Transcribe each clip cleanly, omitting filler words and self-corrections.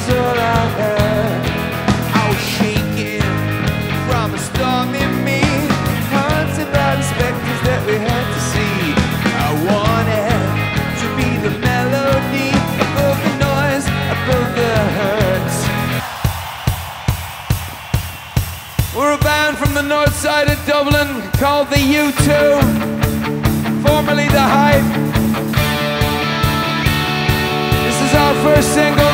that's all I had. I was shaking from a storm in me, haunted by the specters that we had to see. I wanted to be the melody above the noise, above the hurts. We're a band from the north side of Dublin called the U2, formerly the Hype. This is our first single.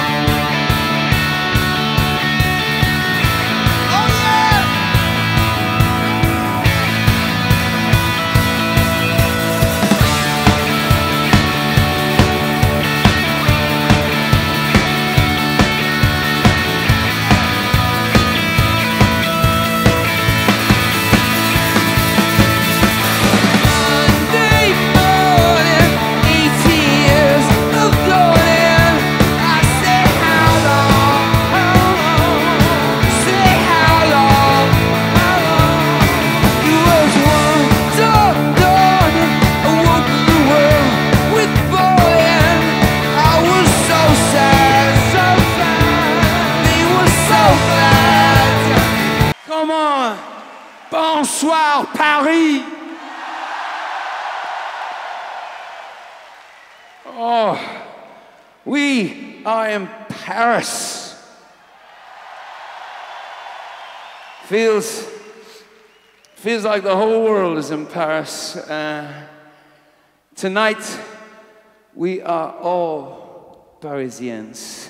Bonsoir, Paris! Oh, we are in Paris. Feels like the whole world is in Paris. Tonight, we are all Parisiens.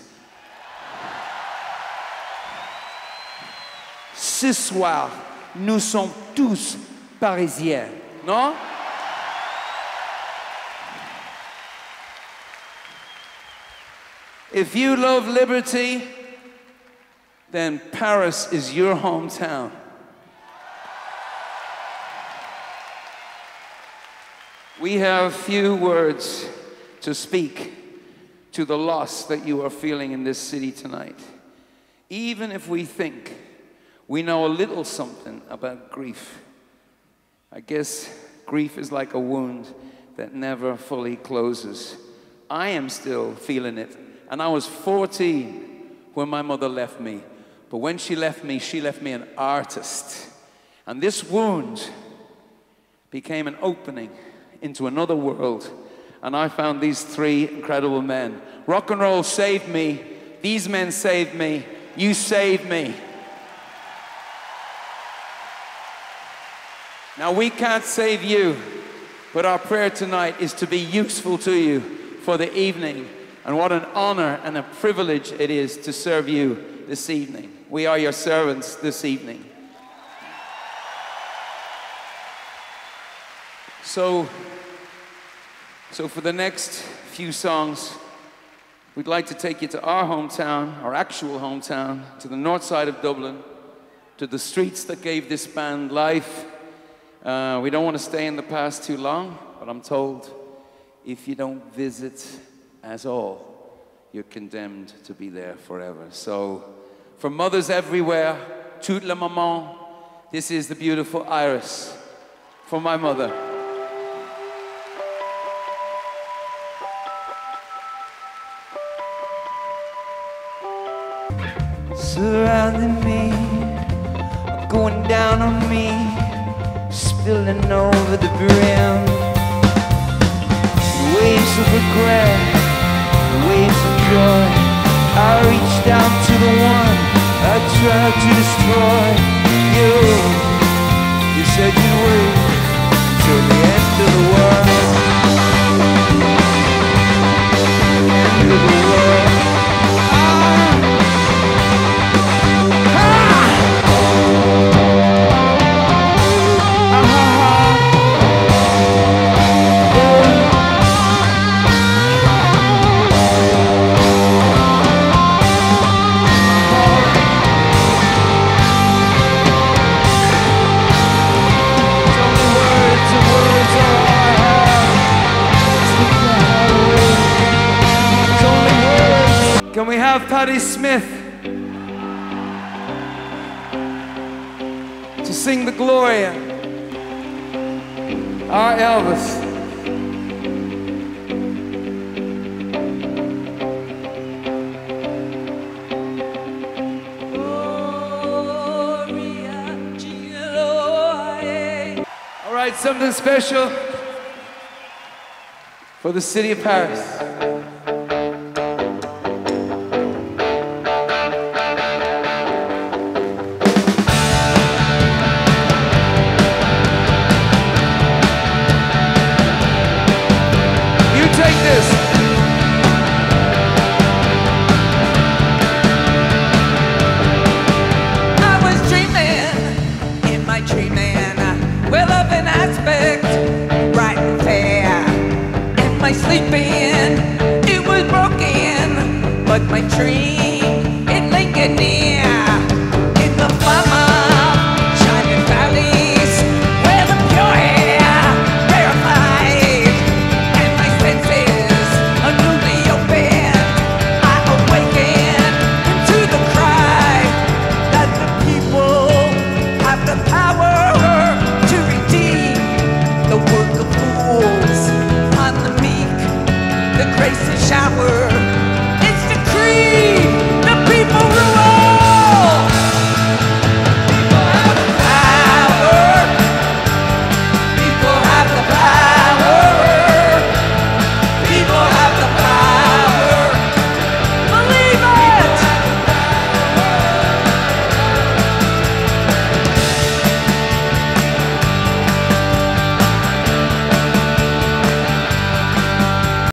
Ce soir, nous sommes tous Parisiens, non? If you love liberty, then Paris is your hometown. We have few words to speak to the loss that you are feeling in this city tonight. Even if we think we know a little something about grief, I guess grief is like a wound that never fully closes. I am still feeling it. And I was 14 when my mother left me. But when she left me an artist. And this wound became an opening into another world. And I found these three incredible men. Rock and roll saved me. These men saved me. You saved me. Now we can't save you, but our prayer tonight is to be useful to you for the evening. And what an honor and a privilege it is to serve you this evening. We are your servants this evening. So for the next few songs, we'd like to take you to our hometown, our actual hometown, to the north side of Dublin, to the streets that gave this band life. We don't want to stay in the past too long, but I'm told if you don't visit at all, you're condemned to be there forever. So, for mothers everywhere, toute la maman, this is the beautiful Iris for my mother. Surrounding me, going down on me, spilling over the brim. Waves of regret, waves of joy. I reached down to the one I tried to destroy. You said you'd wait till the end of the world. End of the world. Can we have Patti Smith to sing the Gloria, our Elvis? right, something special for the city of Paris. You take this. Sleeping, it was broken, but my dream